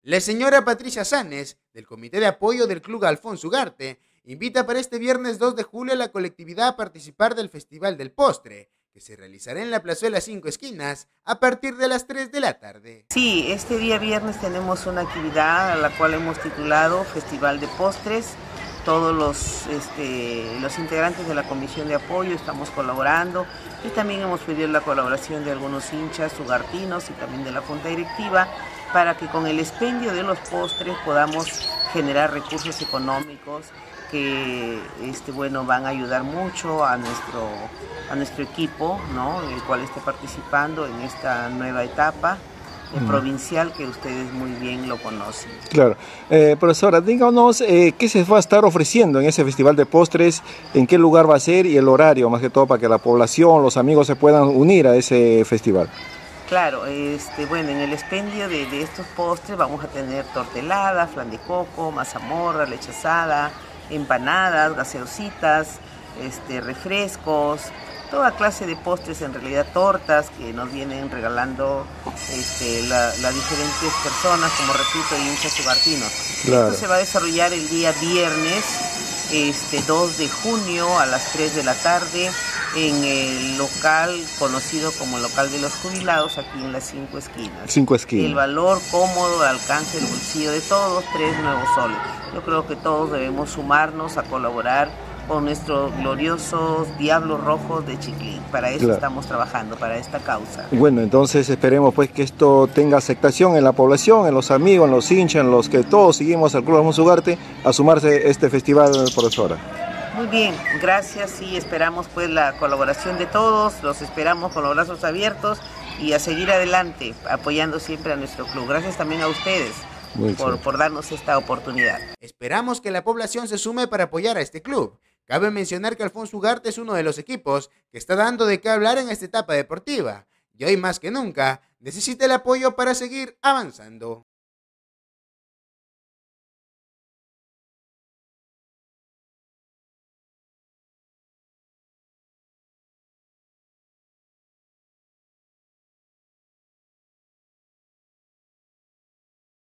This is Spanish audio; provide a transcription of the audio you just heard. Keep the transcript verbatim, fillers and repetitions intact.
La señora Patricia Sanes, del Comité de Apoyo del Club Alfonso Ugarte, invita para este viernes dos de julio a la colectividad a participar del Festival del Postre, que se realizará en la Plazuela Cinco Esquinas a partir de las tres de la tarde. Sí, este día viernes tenemos una actividad a la cual hemos titulado Festival de Postres. Todos los, este, los integrantes de la Comisión de Apoyo estamos colaborando y también hemos pedido la colaboración de algunos hinchas ugartinos y también de la Junta Directiva para que con el expendio de los postres podamos generar recursos económicos que este, bueno, van a ayudar mucho a nuestro, a nuestro equipo, ¿no? El cual esté participando en esta nueva etapa eh, mm. provincial que ustedes muy bien lo conocen. Claro. Eh, profesora, díganos eh, qué se va a estar ofreciendo en ese Festival de Postres, en qué lugar va a ser y el horario, más que todo para que la población, los amigos se puedan unir a ese festival. Claro, este, bueno, en el expendio de, de estos postres vamos a tener tortelada, flan de coco, mazamorra, leche asada, empanadas, gaseositas, este, refrescos, toda clase de postres, en realidad tortas que nos vienen regalando este, la, las diferentes personas, como repito, hinchas ugartinos. Claro. Esto se va a desarrollar el día viernes, este, dos de junio a las tres de la tarde, en el local conocido como local de los jubilados, aquí en las Cinco Esquinas. Cinco Esquinas. El valor cómodo, al alcance del bolsillo de todos, tres nuevos soles. Yo creo que todos debemos sumarnos a colaborar con nuestros gloriosos Diablos Rojos de Chiclín. Para eso claro. estamos trabajando, para esta causa. Bueno, entonces esperemos pues que esto tenga aceptación en la población, en los amigos, en los hinchas, en los que todos seguimos al Club Alfonso Ugarte a sumarse a este festival, profesora. Muy bien, gracias y esperamos pues la colaboración de todos, los esperamos con los brazos abiertos y a seguir adelante, apoyando siempre a nuestro club. Gracias también a ustedes por, por darnos esta oportunidad. Esperamos que la población se sume para apoyar a este club. Cabe mencionar que Alfonso Ugarte es uno de los equipos que está dando de qué hablar en esta etapa deportiva y hoy más que nunca necesita el apoyo para seguir avanzando.